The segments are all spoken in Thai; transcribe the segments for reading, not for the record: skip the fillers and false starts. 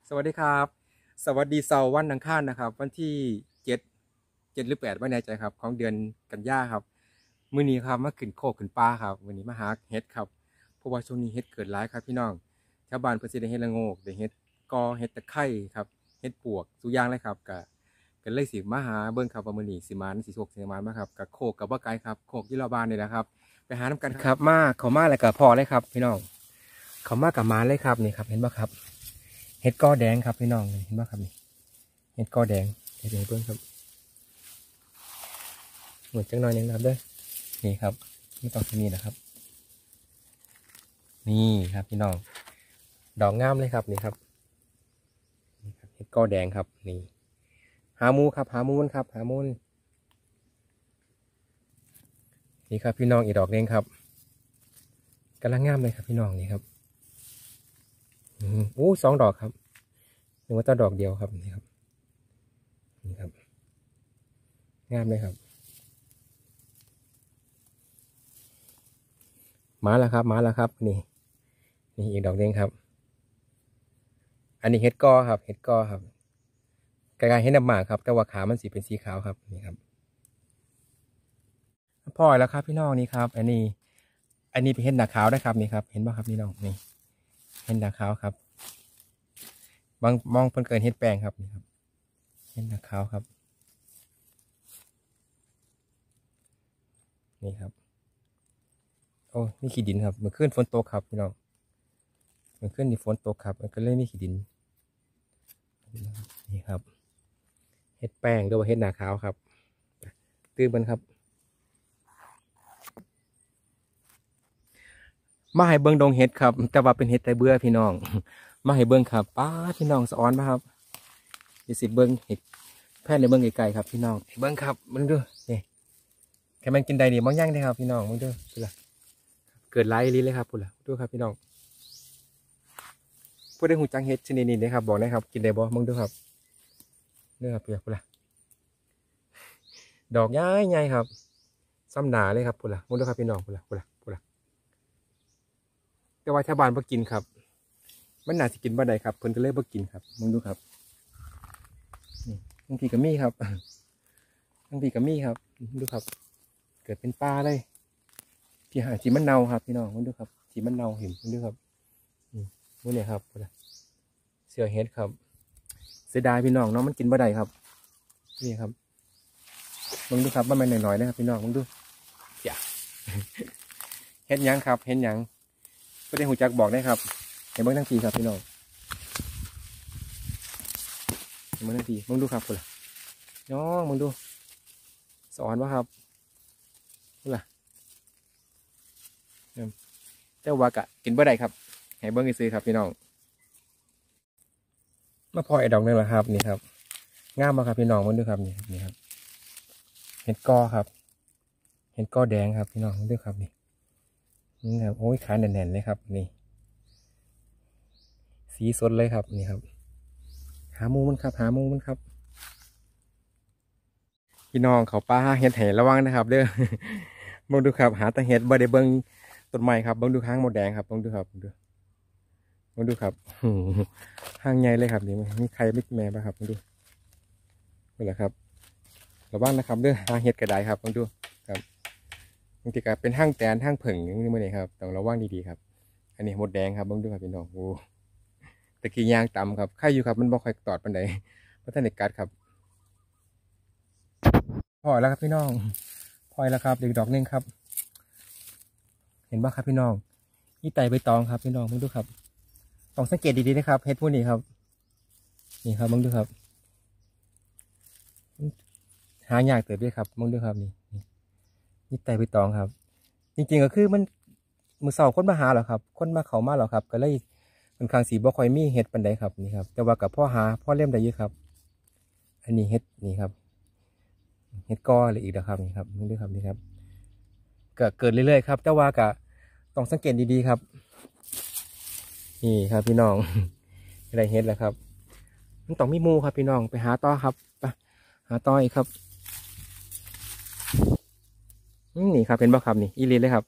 สวัสดีครับสวัสดีเสาร์วันอังคารนะครับวันที่เจ็ดหรือ8ไม่แน่ใจครับของเดือนกันยาครับมื้อนี้ครับมาขึ้นโคกขึ้นปลาครับวันนี้มาหาเห็ดครับเพราะว่าช่วงนี้เห็ดเกิดหลายครับพี่น้องชาวบ้านเพิ่นสิได้เฮ็ดละโงกได้เห็ดกอเห็ดตะไคร้ครับเห็ดปวกทุกอย่างเลยครับก็เลยสิมาหาเบิ่งครับว่ามื้อนี้สิมานสิโชคสิมานมาครับกับโคกกับบ่ไกลครับโคกที่เราบ้านนี่แหละครับไปหาน้ำกันครับมาเขามาแล้วก็พอเลยครับพี่น้องเขามากับมานเลยครับนี่ครับเห็นบ่ครับ เห็ดกอแดงครับพี่น้องเห็นไหมครับนี่เห็ดกอแดงเห็ดแดงเพิ่งครับหมดจังหน่อยนึงนะครับเด้อนี่ครับไม่ต้องที่นี่นะครับนี่ครับพี่น้องดอกงามเลยครับนี่ครับนี่ครับเห็ดกอแดงครับนี่หามูครับหามูนครับหามูนนี่ครับพี่น้องอีกดอกนึงครับกำลังงามเลยครับพี่น้องนี่ครับโอ้2 ดอกครับหรือว่าต้นดอกเดียวครับนี่ครับนี่ครับงามเลยครับมาแล้วครับมาแล้วครับนี่อีกดอกนึงครับอันนี้เห็ดกอครับเห็ดกอครับกลายๆเห็ดน้ำหมากครับแต่ว่าขามันสีเป็นสีขาวครับนี่ครับพอแล้วครับพี่น้องนี่ครับอันนี้เป็นเห็ดหนาขาวนะครับนี่ครับเห็นป่ะครับพี่น้องนี่เห็ดหนาขาวครับบางมองเพิ่นเกินเห็ดแป้งครับนี่ครับเห็ดหนาขาวครับนี่ครับโอ้นี่ขี้ดินครับเมื่อคืนฝนตกครับพี่น้องเมื่อคืนนี่ฝนตกครับมันก็เลยมีขี้ดินนี่ครับเห็ดแป้งหรือว่าเห็ดหนาขาวครับตื้อมันครับมาให้เบิ้งดงเห็ดครับแต่ว่าเป็นเห็ดแต่เบื่อพี่น้องมาให้เบิ้งครับป้าพี่น้องสะออนป่ะครับสิเบิ้งเห็ดแพร่ในเบิ้งไกลๆครับพี่น้องเบิ้งครับมึงดูนี่แค่มันกินได้ดีบางอย่างได้ครับพี่น้องมึงดูพูดละเกิดไล่ลิ้นเลยครับพูดละดูครับพี่น้องพูดได้หูจังเห็ดชนิดนี้นะครับบอกนะครับกินได้บ่มึงดูครับเนื้อครับพูดละดอกใหญ่ๆครับซ้ำหนาเลยครับพูดละมึงดูครับพี่น้องพูดละแต่ว่าชาวบ้านบ่กินครับมันน่าจะกินบ่ได้ครับเพิ่นก็เลยบ่กินครับมึงดูครับนี่บางทีก็มีครับบางทีก็มีครับดูครับเกิดเป็นปลาเลยที่หาจีมันเนาครับพี่น้องมึงดูครับจีมันเนาเห็นมึงดูครับมึงเนี่ยครับเสือเห็ดครับเสียดายพี่น้องเนาะมันกินบ่ได้ครับนี่ครับมึงดูครับมันหน่อยๆนะครับพี่น้องมึงดูอย่าเห็ดยังครับเห็ดยังไม่ได้หูจักบอกได้ครับเห็นเบิ้งทั้งทีครับพี่น้องเห็นเบิ้งทั้งทีมึงดูครับคุณล่ะน้องมึงดูสอนว่าครับคุณล่ะเจ้าวากะกินบ่ได้ครับให้เบิ้งซื้อครับพี่น้องมาพอไอ้ดอกนึงแล้วครับนี่ครับงามมากครับพี่น้องมึงดูครับนี่ครับเห็ดกอครับเห็ดกอแดงครับพี่น้องมึงดูครับนี่ครับโอ้ยขาแน่นๆเลยครับนี่สีสดเลยครับนี่ครับหามูมันครับหามูมันครับพี่น้องเขาป้าเห็ดแห่ระวังนะครับเด้อบังดูครับหาตะเห็ดบ่ได้เบิ่งต้นไม้ครับบังดูข้างหมดแดงครับบังดูครับบังดูครับห้างใหญ่เลยครับนี่มีใครไม่แม่บ้างครับบังดูนี่แหละครับระวังนะครับเด้อหาเห็ดกระไดครับบังดูครับบางทีก็เป็นห้างแตนห้างผึ่งอย่างนี้มาเลยครับต้องระวังดีๆครับอันนี้หมดแดงครับบังดูครับพี่น้องโอ้ตะกี้ยางต่ำครับไข่อยู่ครับมันบ่ค่อยตอดปันใดเพราะท่านเด็กกัดครับพอแล้วครับพี่น้องพอแล้วครับเด็กดอกนึงครับเห็นบ้างครับพี่น้องนี่ไต่ใบตองครับพี่น้องมึงดูครับต้องสังเกตดีๆนะครับเห็ดพวกนี้ครับนี่ครับมึงดูครับหายากเติบด้วยครับมึงดูครับนี่ไต่ใบตองครับจริงๆก็คือมันมือเสาคนมาหาเหรอครับคนมาเขามาเหรอครับก็เลยค่อนข้างสีบ่ค่อยมีเห็ดปันใดครับนี่ครับแต่ว่ากับพ่อหาพ่อเล่มได้เยอะครับอันนี้เห็ดนี่ครับเห็ดกออะไรอีกนะครับนี่ครับมึงดูครับนี่ครับก็เกิดเรื่อยๆครับแต่ว่าก็ต้องสังเกตดีๆครับนี่ครับพี่น้องอะไรเห็ดแล้วครับมันต้องมีมูครับพี่น้องไปหาต่อครับไปหาต่ออีกครับนี่ครับเป็นบ่ครับนี่อีลีเลยครับ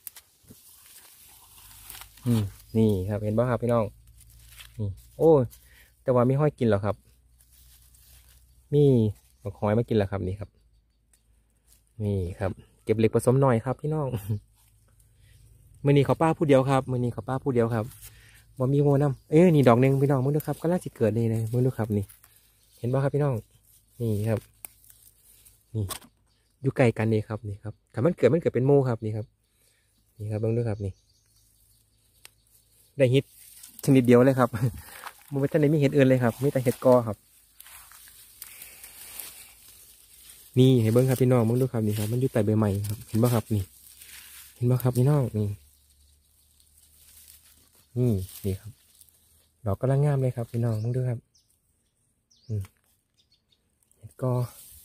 นี่ครับเห็นบ่ครับพี่น้องนี่โอ้แต่ว่าไม่ห้อยกินหรอกครับมีบักหอยมากินแล้วครับนี่ครับนี่ครับเก็บเล็กผสมหน่อยครับพี่น้องมื้อนี้เขาป้าผู้เดียวครับมื้อนี้เขาป้าผู้เดียวครับบ่มีโมน้ำนี่ดอกหนึ่งพี่น้องมึงดูครับก็น่าจะเกิดนี่เลยมึงดูครับนี่เห็นบ่ครับพี่น้องนี่ครับนี่อยู่ไกลกันนี่ครับนี่ครับถ้ามันเกิดเป็นโมครับนี่ครับนี่ครับมึงดูครับนี่ได้ฮิตชนิดเดียวเลยครับมันไม่ทันได้มีเห็ดอื่นเลยครับมีแต่เห็ดกอครับนี่ให้เบิ้งครับพี่น้องมึงดูครับนี่ครับมันอยู่ใต้ใบไม้ครับเห็นบ่ครับนี่เห็นบ่ครับพี่น้องนี่นี่ครับดอกกำลังงามเลยครับพี่น้องมึงดูครับเห็ดกอ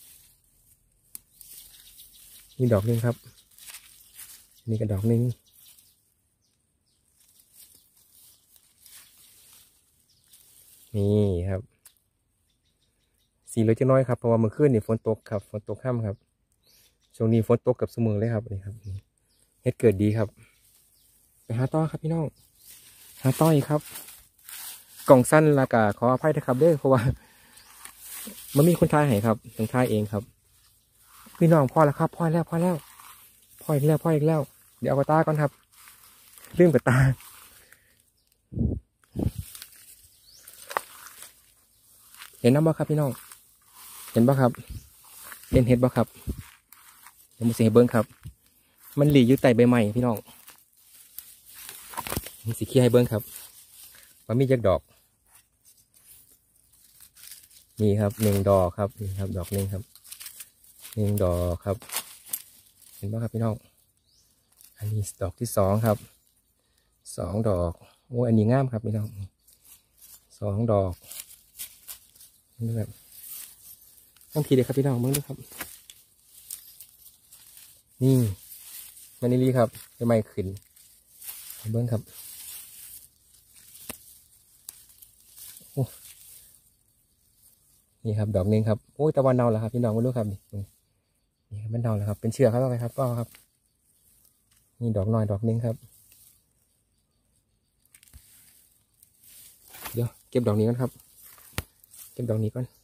มีดอกหนึ่งครับนี่ก็ดอกหนึ่งนี่ครับสีเหลืองจะน้อยครับเพราะว่าเมื่อคืนนี่ฝนตกครับฝนตกค่ำครับช่วงนี้ฝนตกกับเสมอเลยครับนี่ครับเฮ็ดเกิดดีครับไปหาต่อครับพี่น้องหาต่ออีกครับกล่องสั้นละกาขออภัยนะครับเด้อเพราะว่ามันมีคนทายให้ครับต้องทายเองครับพี่น้องพอแล้วครับพอแล้วพออีกแล้วเดี๋ยวเอากระตาก่อนครับลืมกระตาเห็นน้ำบ่ครับพี่น้องเห็นบ่ครับเห็ดบ่ครับเดี๋ยวมาเสียเบิ้งครับมันหลีอยู่ใต้ใบไม้พี่น้องมีสีเขียวให้เบิ้งครับว่ามีจักดอกนี่ครับหนึ่งดอกครับนี่ครับดอกหนึ่งครับหนึ่งดอกครับเห็นบ่ครับพี่น้องอันนี้ดอกที่สองครับสองดอกโอ้อันนี้งามครับพี่น้องสองดอกนี่แบบต้องทีเดียวครับพี่น้องเบิ้งด้วยครับนี่มันนี่ครับจะไม่ขึ้นเบิ้งครับโอ้นี่ครับดอกหนึ่งครับโอ้ยตะวันเนาแล้วครับพี่น้องมาดูครับนี่ครับมันเนาแล้วครับเป็นเชือกครับอะไรครับก็ครับนี่ดอกน้อยดอกหนึ่งครับเดี๋ยวเก็บดอกนี้ก่อนครับเก็บดอกนี้ก่อน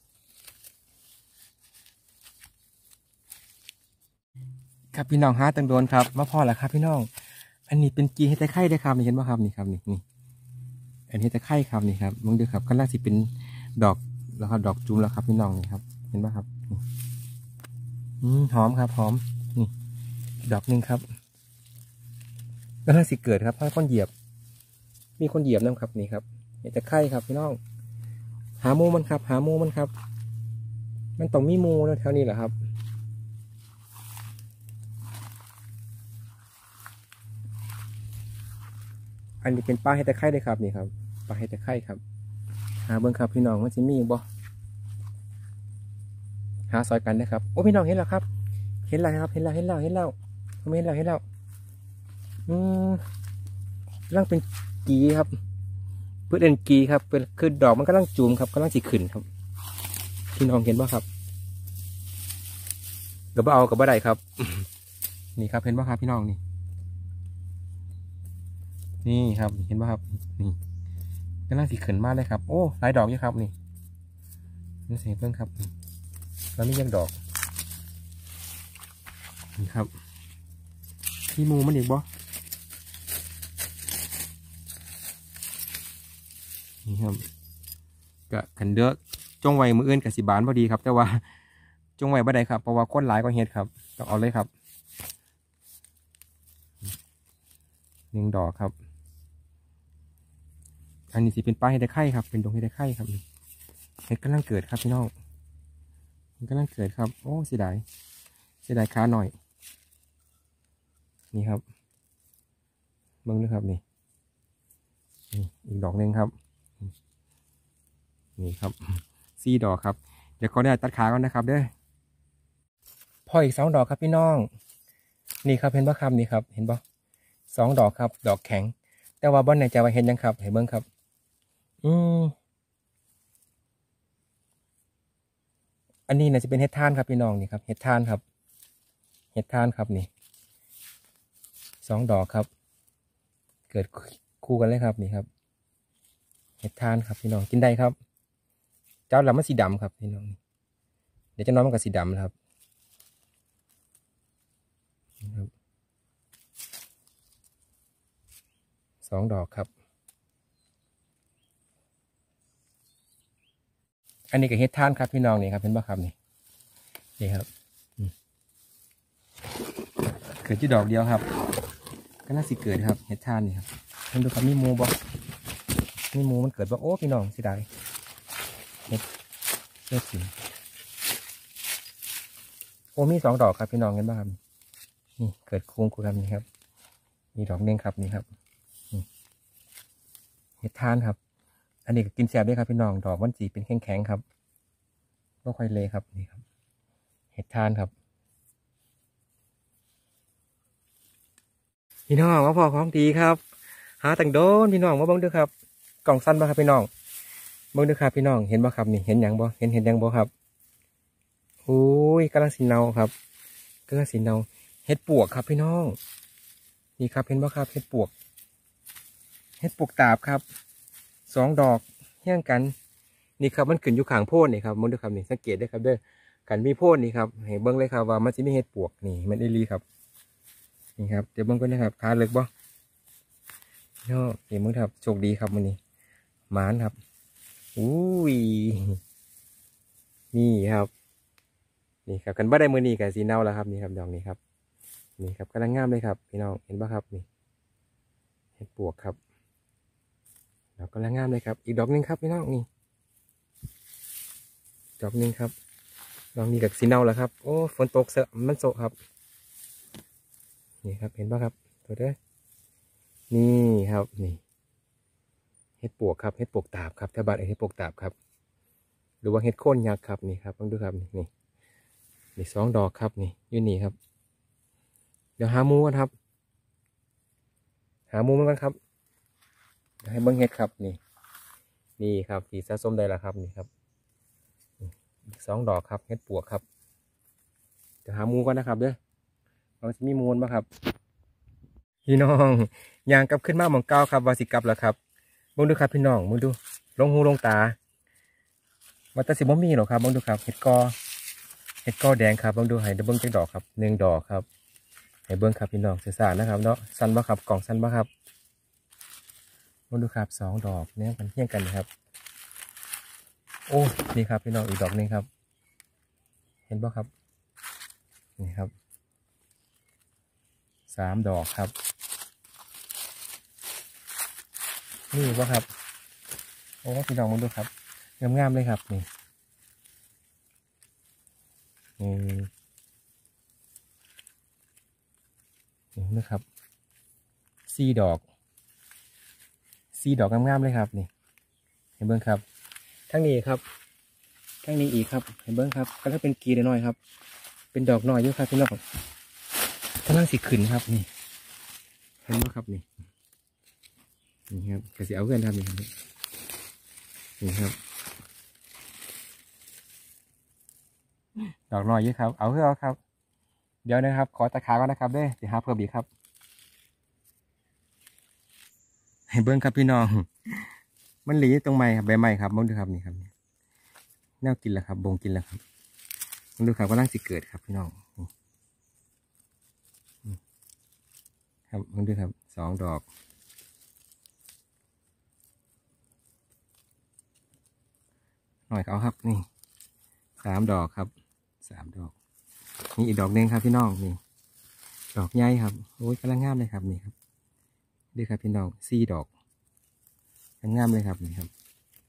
ครับพี่น้องหาตังโดนครับมาพอแล้วครับพี่น้องอันนี้เป็นกีเฮตไข่ได้ครับนี่เห็นไหมครับนี่ครับนี่อันนี้เฮตไข่ครับนี่ครับมึงดูครับก็น่าจะเป็นดอกแล้วครับดอกจุ่มแล้วครับพี่น้องนี่ครับเห็นไหมครับหอมครับหอมนี่ดอกหนึ่งครับก็น่าสิเกิดครับถ้าคนเหยียบมีคนเหยียบนั่นครับนี่ครับเฮตไข่ครับพี่น้องหามูมันครับหามูมันครับมันต้องมีมูแถวนี้แหละครับอันนี้เป็นปลาเห็ดตะไคร้เลยครับนี่ครับปลาเห็ดตะไคร้ครับหาเบิ้งครับพี่น้องมันจะมีบ่หาซอยกันนะครับโอ้พี่น้องเห็นแล้วครับเห็นแล้วครับเห็นแล้วผมเห็นแล้วร่างเป็นกีครับเพื่อเอ็นกีครับเป็นคือดอกมันกำลังจูมครับกำลังสีขึ้นครับพี่น้องเห็นบ่ครับกับบ่เอากับบ่ได้ครับนี่ครับเห็นบ่ครับพี่น้องนี่ครับเห็นป่ะครับนี่กำลังสีขึ้นมากเลยครับโอ้หลายดอกอยู่ครับนี่เสียเพิ่งครับแล้วมียังดอกนี่ครับที่มูมันอีกบ่นี่ครับกะขันเดือกจงไว้มืออื่นกับสีบานพอดีครับแต่ว่าจงไว้บ่ได้ครับเพราะว่าก้นหลายก็เห็ดครับต้องเอาเลยครับหนึ่งดอกครับอันนี้สิเป็นปลาเห็ดไข่ครับเป็นดงเห็ดไข่ครับเห็ดกำลังเกิดครับพี่น้องมันกำลังเกิดครับโอ้เสียดายขาหน่อยนี่ครับเบิ่งด้วยครับนี่อีกดอกหนึ่งครับนี่ครับสี่ดอกครับเดี๋ยวเขาได้ตัดขาก่อนนะครับเด้อพออีกสองดอกครับพี่น้องนี่ครับเห็นบ่ครับนี่ครับเห็นบ่สองดอกครับดอกแข็งแต่ว่าบ้านไหนจะมาเห็นยังครับเห็นเบิ่งครับอันนี้น่าจะเป็นเห็ดท่านครับพี่น้องนี่ครับเห็ดท่านครับเห็ดท่านครับนี่สองดอกครับเกิดคู่กันเลยครับนี่ครับเห็ดท่านครับพี่น้องกินได้ครับเจ้าละมันสีดำครับพี่น้องเดี๋ยวจะน้อยมันกับสีดำนะครับ2 ดอกครับอันนี้ก็เฮ็ดท่านครับพี่น้องนี่ครับเห็นป่ะครับนี่ครับเกิดที่ดอกเดียวครับก็น่าสิเกิดครับเฮ็ดท่านนี่ครับดูครับมีมูบ่มีมูมันเกิดบ่โอ้พี่น้องสิได้เฮ็ดสิโอ้มี2 ดอกครับพี่น้องเห็นป่ะครับนี่เกิดโค้งกูครับนี่ครับมีดอกนึงครับนี่ครับเฮ็ดท่านครับอันนี้ก็กินแซ่บด้วยครับพี่น้องดอกมันสีเป็นแข็งๆครับก็ค่อยเลยครับนี่ครับเห็ดทานครับพี่น้องว่าพอของดีครับหาต่างโดนพี่น้องมาเบิ้งดูครับกล่องสั้นบ่ครับพี่น้องเบิ้งดูครับพี่น้องเห็นบ่ครับนี่เห็นยังบ่เห็นยังบ่ครับโอ้ยกำลังสีเนาครับกำลังสีเนาเห็ดปวกครับพี่น้องนี่ครับเห็นบ่ครับเห็ดปวกตาบครับ2 ดอกเฮี้ยงกันนี่ครับมันขึ้นอยู่ข้างโพดนี่ครับมองดูครับนี่สังเกตได้ครับเด้อกันมีโพดนี่ครับให้เบิ้งเลยครับว่ามันจะมีเห็ดปวกนี่มันอีลีครับนี่ครับเดี๋ยวเบิ้งกันนะครับขาเลิกบ่เนาะเดี๋ยวมึงครับโชคดีครับวันนี้หมานครับอุ้ยนี่ครับนี่ครับกันบ่ได้มือนี่กับสีเนาแล้วครับนี่ครับดอกนี้ครับนี่ครับกำลังงามเลยครับพี่น้องเห็นป่ะครับนี่เห็ดปวกครับดอกกำลังงามเลยครับอีกดอกนึงครับพี่น้องนี่ดอกนึงครับดอกนี้กับสีเนาแล้วครับโอ้ฝนตกเสอะมันโซครับนี่ครับเห็นป่ะครับตัวเด้อนี่ครับนี่เห็ดปวกครับเห็ดปวกตาบครับแถวบ้านเห็ดปวกตาบครับหรือว่าเห็ดโค่นยักษ์ครับนี่ครับลองดูครับนี่2 ดอกครับนี่อยู่นี่ครับเดี๋ยวหามูกันครับหามูมันกันครับเดี๋ยวให้เบิ้งเห็ดครับนี่ครับที่สะสมได้แล้วครับนี่ครับ2 ดอกครับเห็ดปวกครับเดี๋ยวหามูกันนะครับเด้อเราจะมีมูลป่ะครับพี่น้องยางกลับขึ้นมาหมองเก้าครับวาสิกลับแล้วครับมองดูครับพี่น้องมองดูลงหูลงตาวัตสิบ่มีหรอกครับมองดูครับเห็ดกอแดงครับมองดูให้เบิ้งจักดอกครับ1 ดอกครับให้เบิ้งครับพี่น้องเสียสารนะครับเนาะสั้นป่ะครับกล่องสั้นป่ะครับมองดูครับ2 ดอกเนี่ยมันเทียงกันนะครับโอ้นี่ครับพี่น้องอีกดอกนึงครับเห็นป่ะครับนี่ครับ3 ดอกครับนี่ป่ะครับโอ้พี่น้องมองดูครับงามๆเลยครับนี่นะครับ4 ดอกงามๆเลยครับนี่เห็นเบิ้งครับทั้งนี้ครับทั้งนี้อีกครับเห็นเบิ้งครับก็จะเป็นกีน้อยครับเป็นดอกน้อยอยู่ครับพี่น้องกำลังสีขึ้นครับนี่เห็นไหมครับนี่ครับกระสีเอาเพื่อนทำนี่ครับดอกน้อยเยอะครับเอาเพื่อครับเดี๋ยวนะครับขอตะขาก่อนนะครับเด้เดี๋ยวหาเพิ่มอีกครับให้เบิ้งครับพี่น้องมันหลีตรงไม้ครับใบไม้ครับมองดูครับนี่ครับแนวกินแล้วครับบงกินแล้วครับมองดูครับกำลังสิเกิดครับพี่น้องครับมองดูครับ2 ดอกหน่อยเอาครับนี่3 ดอกครับ3 ดอกนี่อีกดอกนึงครับพี่น้องนี่ดอกใหญ่ครับโอ้ยกำลังงามเลยครับนี่ครับดูครับพี่น้อง4 ดอกกำลังงามเลยครับนี่ครับ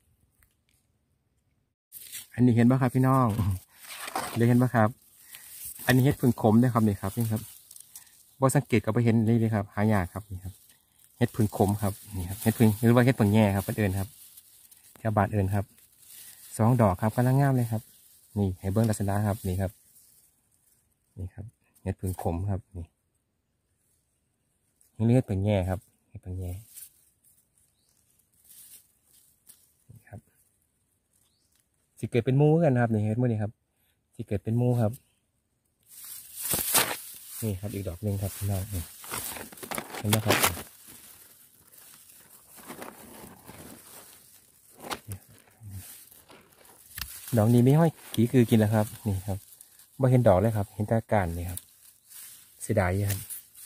อันนี้เห็นป่ะครับพี่น้องเลยเห็นป่ะครับอันนี้เห็ดผึ่งขมนะครับนี่ครับนี่ครับบ่สังเกตก็ไปเห็นเลยครับหายากครับนี่ครับเห็ดผึ่งขมครับนี่ครับเห็ดผึ่งหรือว่าเห็ดผึ่งแง่ครับเอิญครับแถวบ้านเอิญครับ2 ดอกครับกำลังงามเลยครับนี่ให้เบิ้งลักษณะครับนี่ครับเห็ดผึ่งขมครับนี่เห็ดผึ่งแง่ครับเห็ดผึ่งแง่นี่ครับสิเกิดเป็นมูกันครับนี่เห็ดมูนี่ครับสิเกิดเป็นมูครับนี่ครับอีกดอกนึงครับพี่น้องนี่เห็นไหมครับดอกนี้ไม่ห้อยกี่คือกินแล้วครับนี่ครับไม่เห็นดอกเลยครับเห็นแต่ก้านนี่ครับเสียดายครับ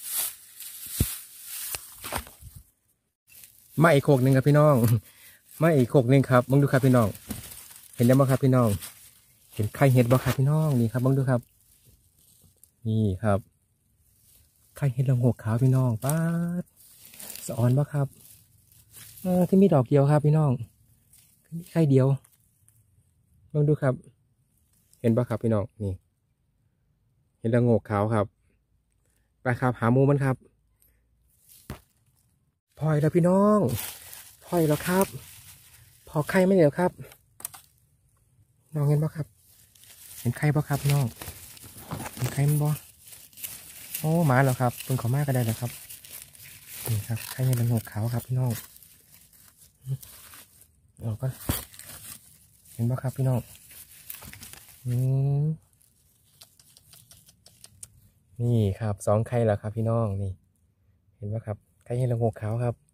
มาอีกโขกหนึ่งครับพี่น้องมาอีกโขกหนึ่งครับมองดูครับพี่น้องเห็นได้บ้างครับพี่น้องเห็นไข่เห็ดบ้างครับพี่น้องนี่ครับมองดูครับนี่ครับไข่เห็ดละโงกขาวพี่น้องป้าดสะออนบ้างครับที่มีดอกเดียวครับพี่น้องที่มีไข่เดียวลองดูครับเห็นบ้างครับพี่น้องนี่เห็ดละโงกขาวครับไปครับหาหมูมันครับพลอยแล้วพี่น้องพลอยแล้วครับพอไข่ไม่เดียวครับน้องเห็นบ้างครับเห็นไข่บ้างครับพี่น้องเห็นไข่มันบ้โอ้หมาแล้วครับเป็นขอมากก็ได้แล้วครับนี่ครับไข่เห็ดละโงกขาวครับพี่น้องเราก็เห็นบ้างครับพี่น้องนี่ครับสองไข่แล้วครับพี่น้องนี่เห็นไหมครับไข่เห็ดละโงกขาวครับ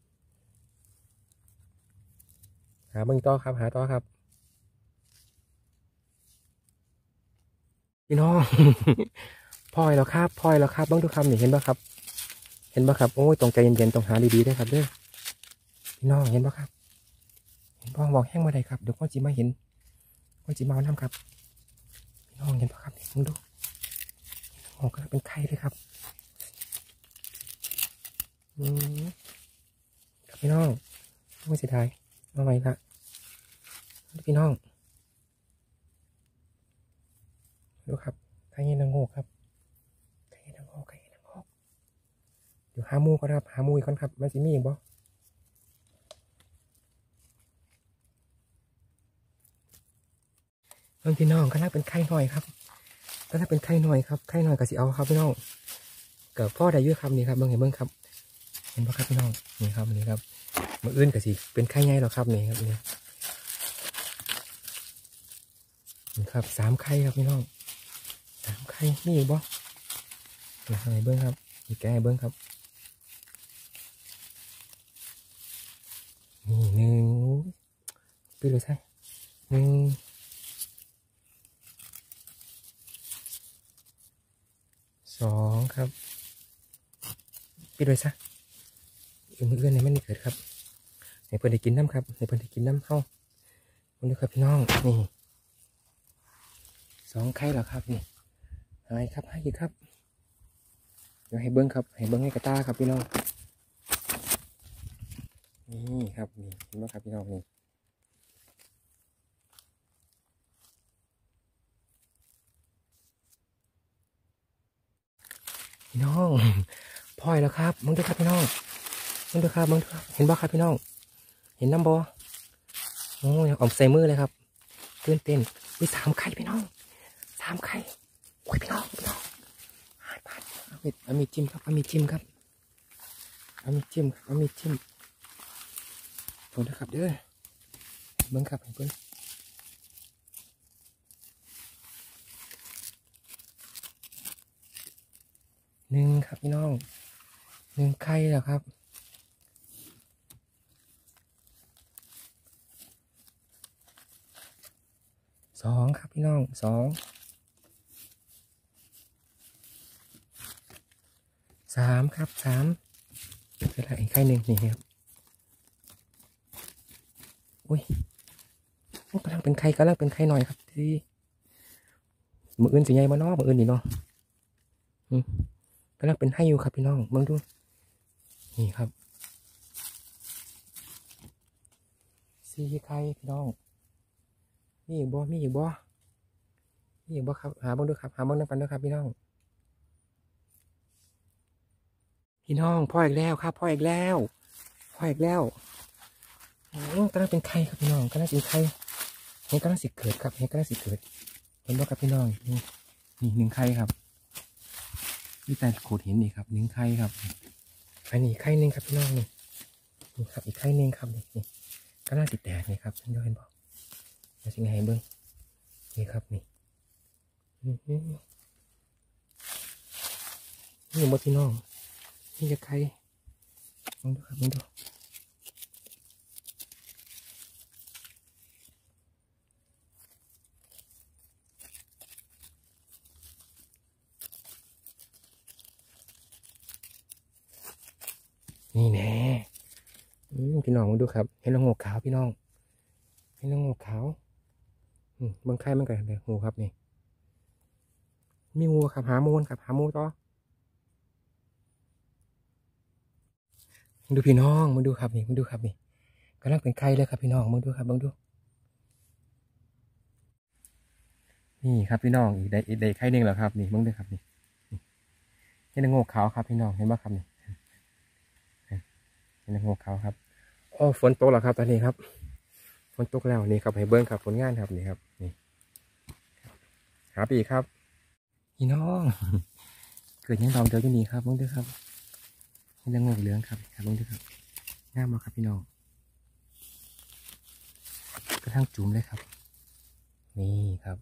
หาเบิ้งต่อครับหาต่อครับพี่น้อง พลอยแล้วครับพลอยแล้วครับเบิ้งดูคำนี่เห็นป่ะครับเห็นป่ะครับโอ้ยตรงใจเย็นๆตรงหาดีๆด้วยครับเด้อพี่น้องเห็นป่ะครับเห็นป่ะบอกแห้งมาได้ครับเดี๋ยวพ่อจีมาเห็นพ่อจีมาเอาน้ำครับพี่น้องเห็นป่ะครับเบิ้งดูโอ้ก็เป็นไข่เลยครับครับพี่น้องไม่เสียดายเอาไว้ละพี่น้องดูครับไข่เห็ดละโงกครับไข่เห็ดละโงกไข่เห็ดละโงกเดี๋ยวหาหมูก่อนครับหาหมูอีกก่อนครับมันจะมีอีกบ่พี่น้องก็น่าเป็นไข่หน่อยครับก็น่าเป็นไข่หน่อยครับไข่หน่อยก็สิเอาครับพี่น้องกับพ่อได้ยื้อคำนี้ครับเบิ้งเห็นเบิ้งครับเห็นป่ะครับพี่น้องนี่ครับนี่ครับมืออื่นก็สิเป็นไข่ใหญ่หรอครับนี่ครับนี่ครับสามไข่ครับพี่น้องสามไข่นี่อีกบ่นี่ให้เบิ้งครับอีกแกให้เบิ้งครับนี่หนึ่งไปเลยใช่หนึ่งสองครับไปเลยซะมืออื่นเนี่ยมันนี่เกิดครับให้เพื่อนได้กินน้ำครับให้เพื่อนได้กินน้ำเข้าวันนี้ครับพี่น้องนี่สองไข่แล้วครับนี่หายครับให้อีกครับเดี๋ยวให้เบิ้งครับให้เบิ้งให้กระตาครับพี่น้องนี่ครับนี่เห็นไหมครับพี่น้องนี่พี่น้องพลอยแล้วครับมึงดูครับพี่น้องมึงดูครับมึงดูครับเห็นบ่ครับพี่น้องเห็นน้ำบ่โอ้ยเอาใส่มือเลยครับตื่นเต้นมีสามไข่พี่น้องสามไข่โอ้ยพี่น้องพี่น้องหายไปเอามีจิ้มครับเอามีจิ้มครับเอามีจิ้มเอามีจิ้มโทษนะครับเด้อเบิ้งครับเบิ้งหนึ่งครับพี่น้องหนึ่งไข่แล้วครับสองครับพี่น้องสองสามครับสามเป็นไรอีกไข่หนึ่งนี่ครับอุ้ยกำลังเป็นไข่กำลังเป็นไข่หน่อยครับที่มืออื่นสิใหญ่มาเนาะมืออื่นนี่เนาะกำลังเป็นไข่อยู่ครับพี่น้องมองดูนี่ครับสี่ไข่พี่น้องมีอีกบ่มีอีกบ่มีอีกบ่ครับหาบ้างดูครับหาบ้างน้ำกันด้วยครับพี่น้องพี่น้องพ่ออีกแล้วครับพ่ออีกแล้วพ่ออีกแล้วกำลังเป็นไข่ครับพี่น้องกำลังเป็นไข่เห็นกำลังสิเกิดครับเห็นกำลังสิเกิดเห็นบ่ครับพี่น้องนี่หนึ่งไข่ครับนี่แต่โขดเห็นนี่ครับหนึ่งไข่ครับอันนี้ไข่หนึ่งครับพี่น้องนี่ครับอีกไข่หนึ่งครับนี่กำลังติดแตกนี่ครับท่านเห็นบ่จะยังไงเบิ้งนี่ครับนี่นี่หมดพี่น้องนี่จะไข่ลองดูครับลองดูนี่แน่พี่น้องมาดูครับเห็นละโงกขาวพี่น้องเห็นละโงกขาวบางไข่มันก็เห็นงูครับนี่มีงูครับหามูนครับหามูต่อมาดูพี่น้องมาดูครับนี่มาดูครับนี่กำลังเป็นไข่เลยครับพี่น้องมาดูครับมาดูนี่ครับพี่น้องอีกได้ไข่หนึ่งแล้วครับนี่มึงดูครับนี่เห็นละโงกขาวครับพี่น้องเห็นไหมครับนี่เห็นละโงกขาวครับโอ้ฝนตกแล้วครับตอนนี้ครับฝนตกแล้วนี่ครับให้เบิ้งครับผลงานครับนี่ครับนี่หาปีครับพี่น้องเกิดยังดองเดียวอยู่นี่ครับมึงดูครับเห็นละโงกเหลืองครับครับมึงดูครับงามมากครับพี่น้องกระทั่งจุ่มเลยครับนี่ครับ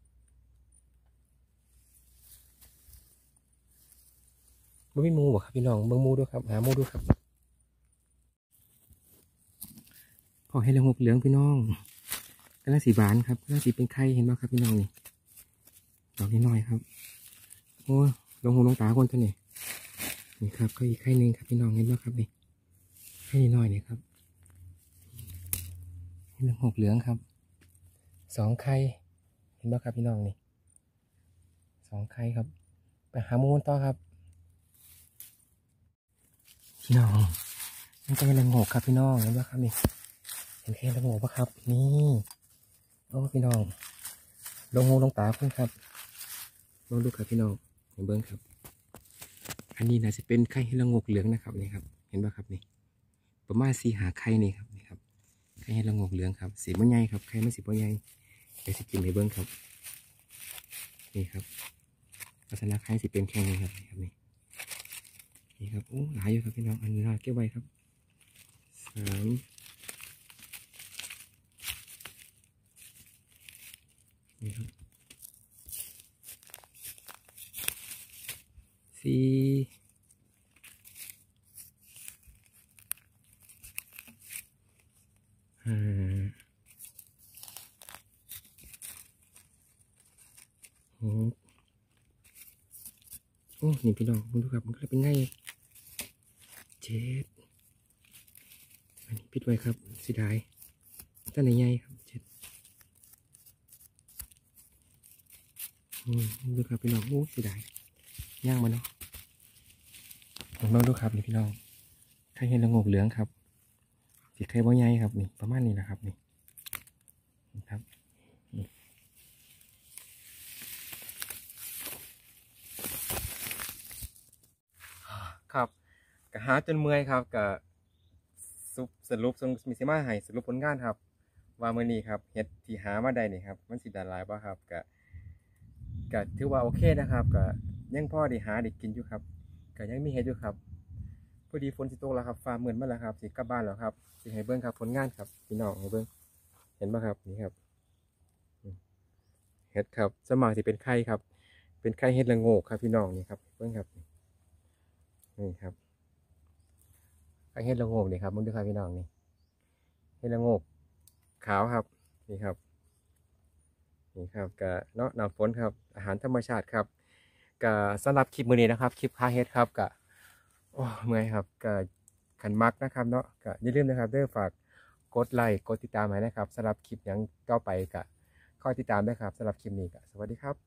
บ่มีมูบ่ครับพี่น้องเบิ่งมูด้วยครับหามูด้วยครับพอให้ละงกเหลืองพี่น้องกำลังสีบานครับกำลังสีเป็นไข่เห็นไหมครับพี่น้องนี่ดอกนิดหน่อยครับโอ้ลงหูลงตาคนตัวนี้นี่ครับก็อีกไข่หนึ่งครับพี่น้องเห็นไหมครับนี่ไข่นิดหน่อยนี่ครับให้ละงกเหลืองครับ2 ไข่เห็นไหมครับพี่น้องนี่2 ไข่ครับไปหามูต่อครับพี่น้องมันก็เป็นละงกครับพี่น้องเห็นไหมครับนี่เห็นแค่ละงกปะครับนี่โอ้พี่น้องลงหูลงตาเพิ่งครับลองดูครับพี่น้องเห็นเบิ้งครับอันนี้น่าจะเป็นไข่ให้ละงกเหลืองนะครับนี่ครับเห็นป่ะครับนี่ประมาณ4 หาไข่นี่ครับนี่ครับไข่ให้ละงกเหลืองครับสีมันใหญ่ครับไข่ไม่สีมันใหญ่เดี๋ยวจะกินให้เบิ้งครับนี่ครับลักษณะไข่สีเป็นแข็งนี่ครับนี่ครับนี่ครับโอ้หลายอยู่ครับพี่น้องอันนี้เราเก็บไว้ครับ3 นี่ครับ4โอ้โอ้นี่พี่น้องคุณดูครับมันก็เป็นไง7อันนี้ปิดไว้ครับสิได้ตั้งแต่ใหญ่ครับ7ดูครับพี่น้องโอ้สิได้ย่างมาเนาะลองดูครับนี่พี่น้องไข่เห็ดละโงกเหลืองครับสีไข่บ่ใหญ่ครับนี่ประมาณนี้นะครับนี่ครับครับกะหาจนเมื่อยครับกะสรุปมีสิมาให้สรุปผลงานครับว่ามื้อนี้ครับเห็ดที่หามาได้นี่ครับมันสิได้หลายบ่ครับกะถือว่าโอเคนะครับกะยังพอได้หาได้กินอยู่ครับกะยังมีเห็ดอยู่ครับพอดีฝนสิตกแล้วครับฟ้ามืดมาแล้วครับสิกลับบ้านแล้วครับสิให้เบิ่งครับผลงานครับพี่น้องให้เบิ่งเห็นบ่ครับนี่ครับเห็ดครับสวนมากสิเป็นไข่ครับเป็นไข่เห็ดละโงกครับพี่น้องนี่ครับเบิ่งครับนี่ครับไข่เห็ดละโงกนี่ครับมึงดูครับพี่น้องนี่เห็ดละโงกขาวครับนี่ครับนี่ครับกะเนาะหน้าฝนครับอาหารธรรมชาติครับกะสำหรับคลิปมื้อนี้นะครับคลิปค้าเห็ดครับกะโอ้เมื่อยครับกะขันมักนะครับเนาะกะอย่าลืมนะครับเด้อฝากกดไลค์กดติดตามให้นะครับสำหรับคลิปอย่างต่อไปกะคอยติดตามด้วยครับสำหรับคลิปนี้กะสวัสดีครับ